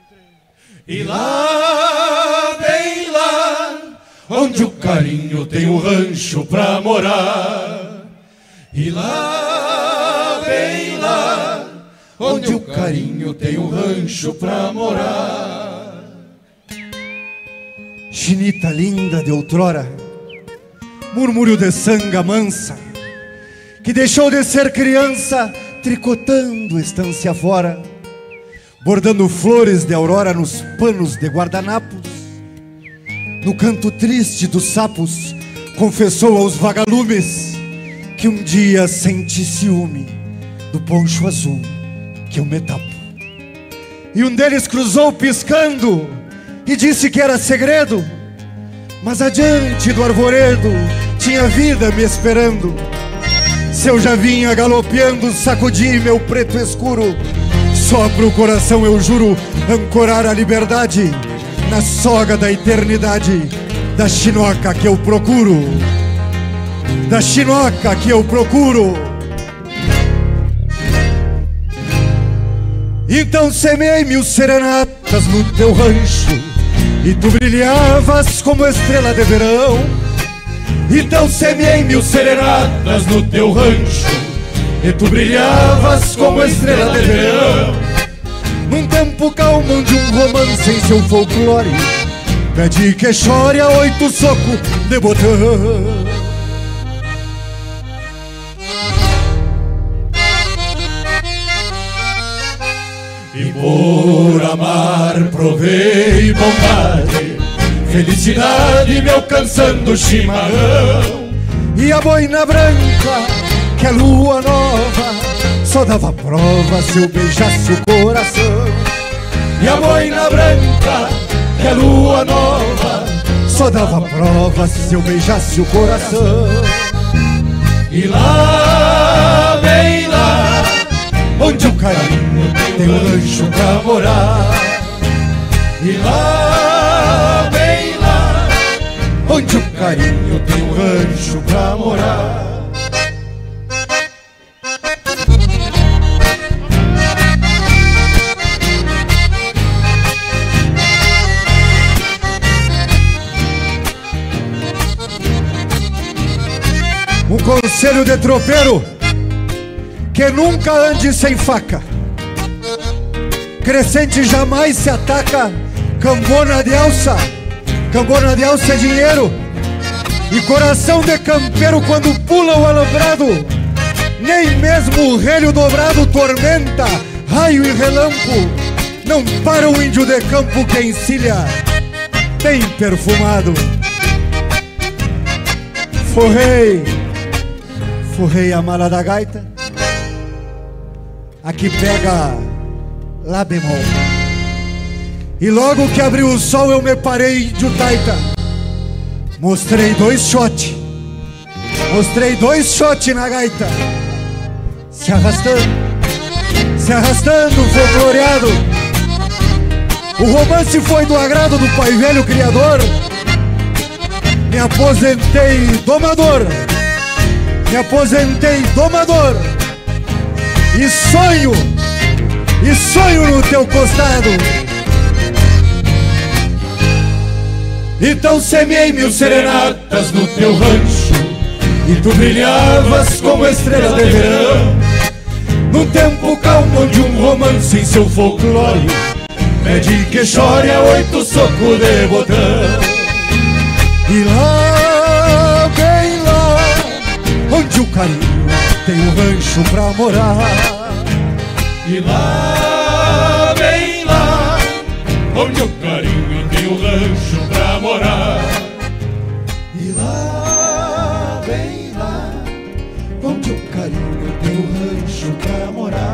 E lá, bem lá, onde o carinho tem um rancho pra morar. E lá, bem lá, onde o carinho tem um rancho pra morar. Chinita linda de outrora, murmúrio de sanga mansa, que deixou de ser criança, tricotando estância fora, bordando flores de aurora nos panos de guardanapos. No canto triste dos sapos, confessou aos vagalumes que um dia senti ciúme do poncho azul que eu me tapo. E um deles cruzou piscando e disse que era segredo, mas adiante do arvoredo tinha vida me esperando. Se eu já vinha galopeando, sacudi meu preto escuro, só pro coração eu juro ancorar a liberdade na soga da eternidade, da chinoca que eu procuro, da chinoca que eu procuro. Então semeei mil serenatas no teu rancho e tu brilhavas como estrela de verão. Então semeei mil serenatas no teu rancho e tu brilhavas como estrela de verão. Num tempo calmo onde um romance em seu folclore pede que chore a 8 socos de botão. E por amar provei bondade, felicidade me alcançando o chimarrão. E a boina branca, que é lua nova, só dava prova se eu beijasse o coração. E a boina branca, que é lua nova, só dava prova se eu beijasse o coração. E lá, bem lá, onde o carinho tem um rancho pra morar. E lá, bem lá, onde o carinho tem um rancho pra morar. Um conselho de tropeiro: que nunca ande sem faca. Crescente jamais se ataca. Cambona de alça, cambona de alça é dinheiro. E coração de campeiro quando pula o alambrado, nem mesmo o relho dobrado tormenta, raio e relampo. Não para o índio de campo que encilha bem perfumado. Forrei, forrei a mala da gaita, aqui pega lá bemol. E logo que abriu o sol eu me parei de taita. Mostrei 2 shot, mostrei 2 shot na gaita, se arrastando, folcloreado. O romance foi do agrado do pai velho criador. Me aposentei domador, me aposentei domador. E sonho no teu costado. Então semeei mil serenatas no teu rancho e tu brilhavas como estrela de verão. Num tempo calmo onde um romance em seu folclore pede que chore a 8 socos de botão. E lá, bem lá, onde o carinho tem um rancho pra morar. E lá, bem lá, onde o carinho tem um rancho pra morar. E lá, bem lá, onde o carinho tem um rancho pra morar.